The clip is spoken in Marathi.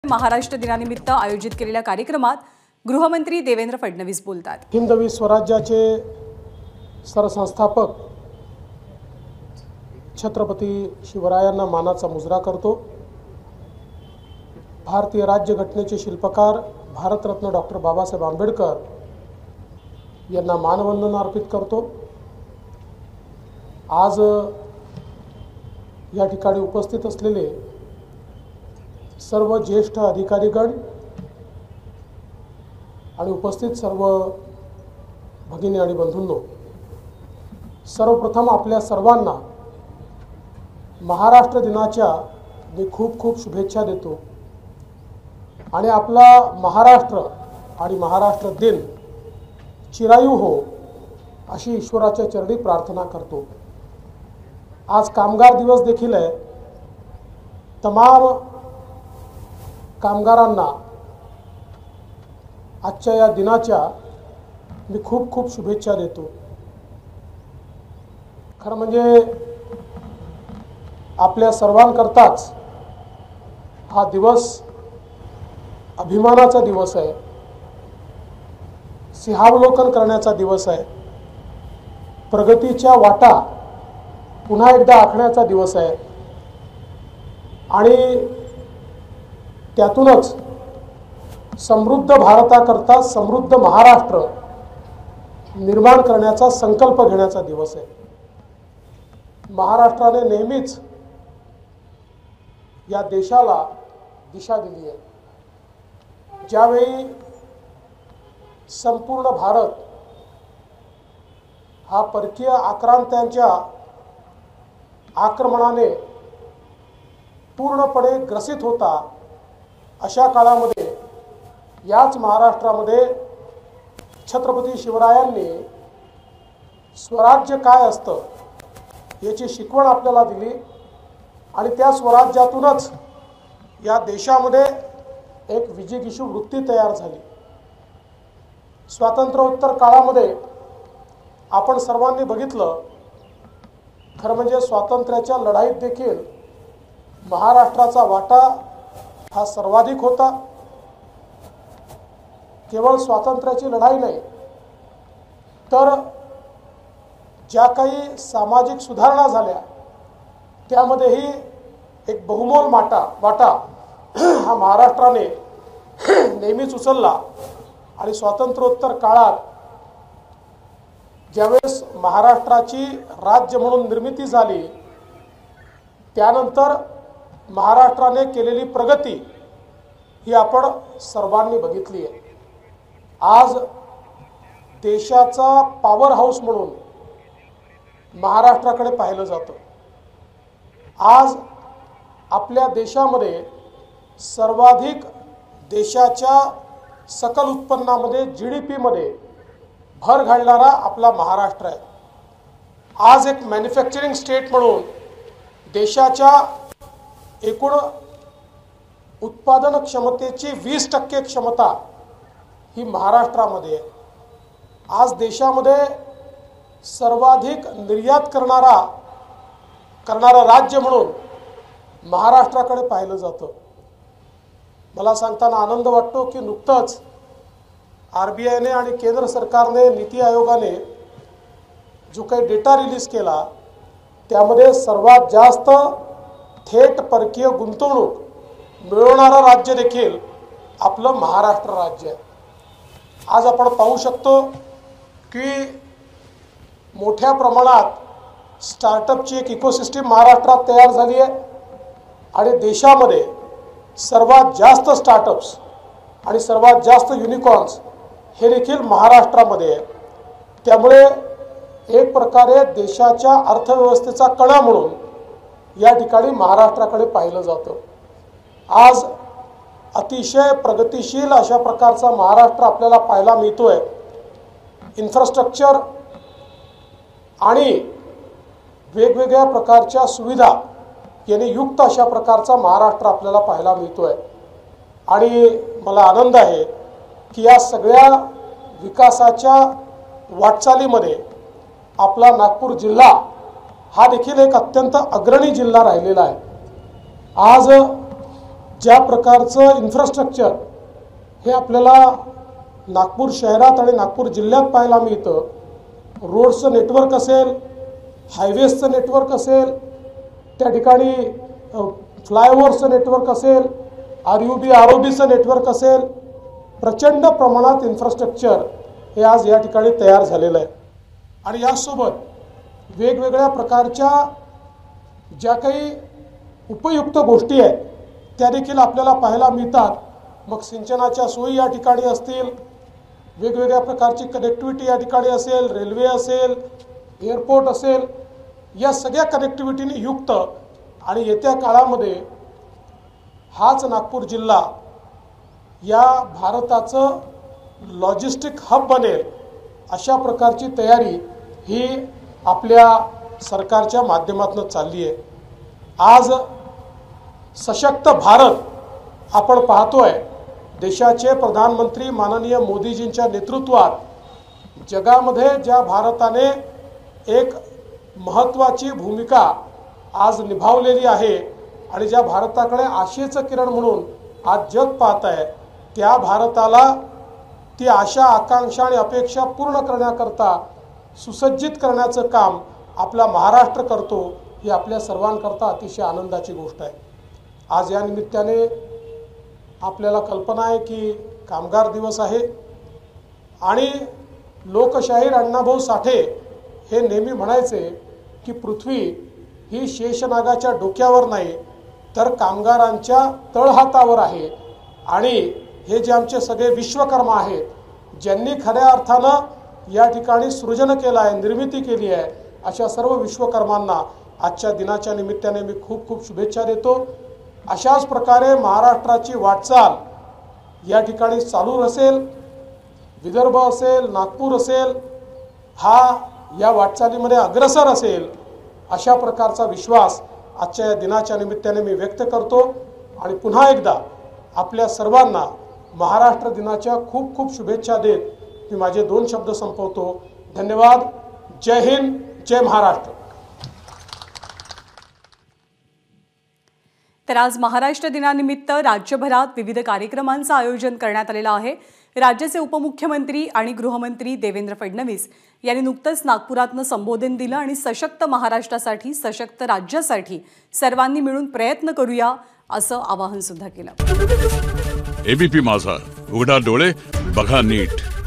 महाराष्ट्र दिनानिमित्त आयोजित केलेल्या कार्यक्रमात गृहमंत्री देवेंद्र फडणवीस बोलतात। हिंदवी स्वराज्याचे सरसंस्थापक छत्रपती शिवरायांना मानाचा मुजरा करतो। भारतीय राज्यघटनेचे शिल्पकार भारतरत्न डॉक्टर बाबासाहेब आंबेडकर यांना मानवंदना अर्पित करतो। आज या ठिकाणी उपस्थित असलेले सर्व ज्येष्ठ अधिकारीगण आणि उपस्थित सर्व भगिनी आणि बंधूंनो, सर्वप्रथम आपल्या सर्वांना महाराष्ट्र दिनाच्या मी खूप खूप शुभेच्छा देतो आणि आपला महाराष्ट्र आणि महाराष्ट्र दिन चिरायू हो अशी ईश्वराच्या चरणी प्रार्थना करतो। आज कामगार दिवस देखील आहे। तमाम कामगारांना आजच्या या दिनाच्या मी खूप खूप शुभेच्छा देतो। खरं म्हणजे आपल्या सर्वांकरताच हा दिवस अभिमानाचा दिवस आहे, सिंहावलोकन करण्याचा दिवस आहे, प्रगतीच्या वाटा पुन्हा एकदा आखण्याचा दिवस आहे आणि त्यातूनच समृद्ध भारताकरता समृद्ध महाराष्ट्र निर्माण करण्याचा संकल्प घेण्याचा दिवस आहे। महाराष्ट्राने नेहमीच या देशाला दिशा दिली आहे। ज्यावेळी संपूर्ण भारत हा परकीय आक्रांत्यांच्या आक्रमणाने पूर्णपणे ग्रसित होता, अशा काळामध्ये याच महाराष्ट्रामध्ये छत्रपती शिवरायांनी स्वराज्य काय असतं याची शिकवण आपल्याला दिली आणि त्या स्वराज्यातूनच या देशामध्ये एक विजिगीषू वृत्ती तयार झाली। स्वातंत्र्योत्तर काळामध्ये आपण सर्वांनी बघितलं, खरं म्हणजे स्वातंत्र्याच्या लढाईत देखील महाराष्ट्राचा वाटा हा सर्वाधिक होता। केवळ स्वातंत्र्याची लढाई नाही तर ज्या काही सामाजिक सुधारणा झाल्या त्यामध्येही एक बहुमोल वाटा हा महाराष्ट्राने नेहमीच उचलला आणि स्वातंत्र्योत्तर काळात ज्यावेळेस महाराष्ट्राची राज्य म्हणून निर्मिती झाली त्यानंतर महाराष्ट्राने केलेली प्रगती ही आपण सर्वांनी बघितली आहे। आज देशाचा पॉवर हाऊस म्हणून महाराष्ट्राकडे पाहिलं जातं। आज आपल्या देशामध्ये सर्वाधिक देशाच्या सकल उत्पन्नामध्ये GDP मध्ये भर घालणारा आपला महाराष्ट्र आहे। आज एक मॅन्युफॅक्चरिंग स्टेट म्हणून देशाच्या एकूण उत्पादन क्षमतेची 20% क्षमता ही महाराष्ट्रामध्ये आहे। आज देशामध्ये सर्वाधिक निर्यात करणारा राज्य म्हणून महाराष्ट्राकडे पाहिलं जातं। मला सांगताना आनंद वाटतो की नुकतंच RBIने आणि केंद्र सरकारने नीती आयोगाने जो काही डेटा रिलीज केला त्यामध्ये सर्वात जास्त थेट परकीय गुंतवणूक मिळवणारा राज्य देखील आपलं महाराष्ट्र राज्य आहे। आज आपण पाहू शकतो की मोठ्या प्रमाणात स्टार्टअपची एक इकोसिस्टीम महाराष्ट्रात तयार झाली आहे आणि देशामध्ये सर्वात जास्त स्टार्टअप्स आणि सर्वात जास्त युनिकॉर्न्स हे देखील महाराष्ट्रामध्ये आहे। त्यामुळे एक प्रकारे देशाच्या अर्थव्यवस्थेचा कणा म्हणून या ठिकाणी महाराष्ट्राकडे पाहिलं जातं। आज अतिशय प्रगतिशील अशा प्रकारचा महाराष्ट्र आपल्याला पाहायला मिळतोय। इन्फ्रास्ट्रक्चर आणि वेगवेगळ्या प्रकारच्या सुविधा याने युक्त अशा प्रकारचा महाराष्ट्र आपल्याला पाहायला मिळतोय आणि मला आनंद आहे की या सगळ्या विकासाच्या वाटचालीमध्ये आपला नागपूर जिल्हा हा देखील एक अत्यंत अग्रणी जिल्हा राहिलेला आहे। आज ज्या प्रकारचं इन्फ्रास्ट्रक्चर हे आपल्याला नागपूर शहरात आणि नागपूर जिल्ह्यात पाहायला मिळतं, रोडचं नेटवर्क असेल, हायवेजचं नेटवर्क असेल, त्या ठिकाणी फ्लायओव्हरचं नेटवर्क असेल, RUB ROBचं नेटवर्क असेल, प्रचंड प्रमाणात इन्फ्रास्ट्रक्चर हे आज या ठिकाणी तयार झालेलं आहे। आणि यासोबत वेगवेगळ्या प्रकारच्या ज्या काही उपयुक्त गोष्टी आहेत त्या देखील आपल्याला पाहायला मिळतात। मग सिंचनाच्या सोयी या ठिकाणी असतील, वेगवेगळ्या प्रकारची कनेक्टिव्हिटी या ठिकाणी असेल, रेल्वे असेल, एअरपोर्ट असेल, या सगळ्या कनेक्टिव्हिटीने युक्त आणि येत्या काळामध्ये हाच नागपूर जिल्हा या भारताचं लॉजिस्टिक हब बनेल अशा प्रकारची तयारी ही आपल्या सरकारच्या माध्यमातून चालली आहे। आज सशक्त भारत आपण पाहतोय, देशाचे प्रधानमंत्री माननीय मोदीजींच्या नेतृत्वात जगामध्ये ज्या भारताने एक महत्त्वाची भूमिका आज निभावलेली आहे आणि ज्या भारताकडे आशेचं किरण म्हणून आज जग पाहत आहे, त्या भारताला ती आशा, आकांक्षा आणि अपेक्षा पूर्ण करण्याकरता सुसज्जित करण्याचं काम आपला महाराष्ट्र करतो, ही आपल्या सर्वांकरता अतिशय आनंदाची गोष्ट आहे। आज या निमित्ताने आपल्याला कल्पना आहे की कामगार दिवस आहे आणि लोकशाहीर अण्णाभाऊ साठे हे नेहमी म्हणायचे की पृथ्वी ही शेषनागाच्या डोक्यावर नाही तर कामगारांच्या तळहातावर आहे। आणि हे जे आमचे सगळे विश्वकर्मा आहेत, ज्यांनी खऱ्या अर्थानं या ठिकाणी सृजन केलं आहे, निर्मिती केली आहे, अशा सर्व विश्वकर्मांना आजच्या दिनाच्या निमित्ताने मी खूप खूप शुभेच्छा देतो। अशाच प्रकारे महाराष्ट्राची वाटचाल या ठिकाणी चालू असेल, विदर्भ असेल, नागपूर असेल, हा या वाटचालीमध्ये अग्रसर असेल, अशा प्रकारचा विश्वास आजच्या या दिनाच्या निमित्ताने मी व्यक्त करतो। आणि पुन्हा एकदा आपल्या सर्वांना महाराष्ट्र दिनाच्या खूप खूप शुभेच्छा देत मी माझे 2 शब्द संपवतो। धन्यवाद। जय हिंद, जय महाराष्ट्र। तर आज महाराष्ट्र दिनानिमित्त राज्यभरात विविध कार्यक्रमांचं आयोजन करण्यात आलेलं आहे। राज्याचे उपमुख्यमंत्री आणि गृहमंत्री देवेंद्र फडणवीस यांनी नुकतंच नागपुरातनं संबोधन दिलं आणि सशक्त महाराष्ट्रासाठी, सशक्त राज्यासाठी सर्वांनी मिळून प्रयत्न करूया असं आवाहन सुद्धा केलं। ABP माझा, उघडा डोळे बघा नीट।